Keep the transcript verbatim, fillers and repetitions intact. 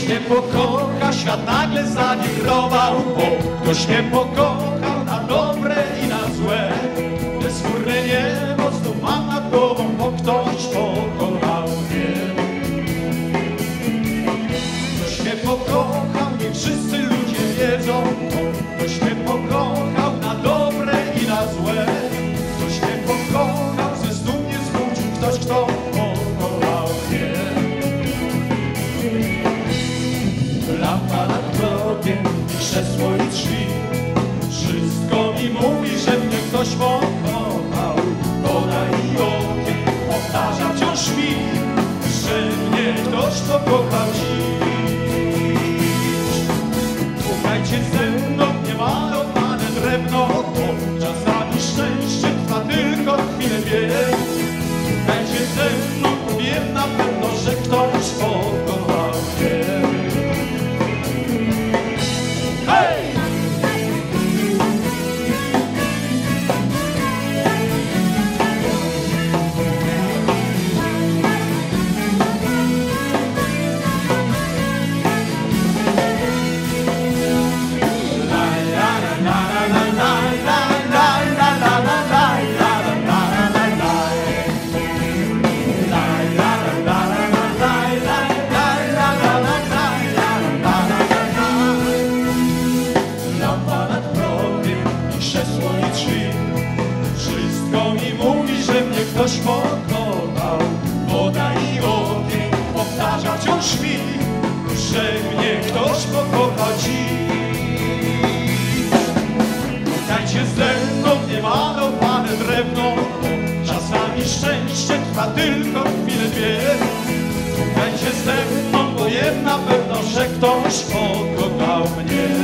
Ktoś nie pokocha, świat nagle zawirował, bo ktoś nie pokochał na dobre i na złe. Bezskórne niebo znów mam nad głową, bo ktoś pokochał mnie. Ktoś nie pokochał, nie wszyscy ludzie wiedzą, bo ktoś nie pokochał na dobre i na złe. Ktoś nie pokochał, ze snu mnie zbudził, ktoś kto pokochał mnie. Lampa nad grobiem, krzesło i drzwi, wszystko mi mówi, że mnie ktoś pokochał. Woda i ogień powtarza wciąż mi, że mnie ktoś pokochał dziś. Słuchajcie ze mną, niemalowane drewno, bo czasami szczęście trwa tylko chwilę, wie. Słuchajcie ze mną, wiem na pewno, że ktoś pokochał mnie. Hej! Ktoś pokochał, woda i ogień powtarza wciąż mi, że mnie ktoś pokochał dziś. Słuchajcie ze mną, niemalowane drewno, czasami szczęście trwa tylko chwilę, dwie. Słuchajcie ze mną, bo wiem na pewno, że ktoś pokochał mnie.